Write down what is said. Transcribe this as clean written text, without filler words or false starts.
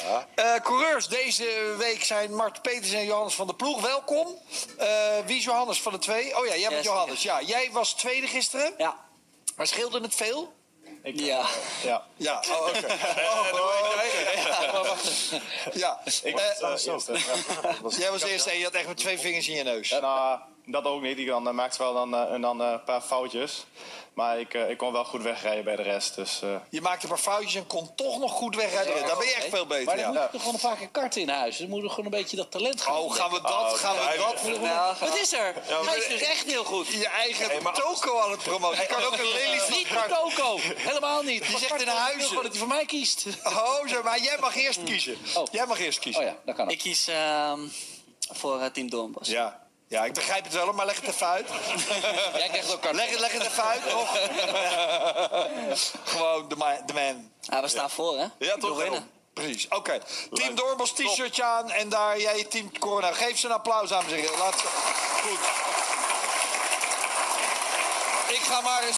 Coureurs deze week zijn Mart Peters en Johannes van der Ploeg. Welkom. Wie is Johannes van de twee? Oh ja, jij bent Johannes. Ja, jij was tweede gisteren. Ja. Maar scheelde het veel? Ja. Ja, oké. Ja. Jij was eerst en je had echt met 2 vingers in je neus. Nou, dat ook niet. Die maakte wel dan een paar foutjes. Maar ik kon wel goed wegrijden bij de rest. Dus, Je maakte een paar foutjes en kon toch nog goed wegrijden. Daar ben je echt veel beter. Maar dan moet je toch gewoon een paar keer karten in huis. Dan moet er gewoon een beetje dat talent gaan. Oh, gaan we dat? Wat is er? Hij is dus echt heel goed. Je eigen toko aan het promoten. Je kan ook een lelies Niet voor Coco. Helemaal niet. Je zegt in huis gewoon dat hij voor mij kiest. Oh, zo, maar jij mag eerst kiezen. Jij mag eerst kiezen. Oh ja, dat kan ook. Ik kies voor Team Doornbos. Ja, ik begrijp het wel, maar leg het even uit. Jij krijgt ook karten. Leg het even uit, toch? Gewoon de man. Ja, we staan voor, hè? Ja, toch winnen. Precies. Oké. Team Doornbos t-shirtje aan en daar jij je Team Corona. Geef ze een applaus aan me zeggen. Goed. Ik ga maar eens...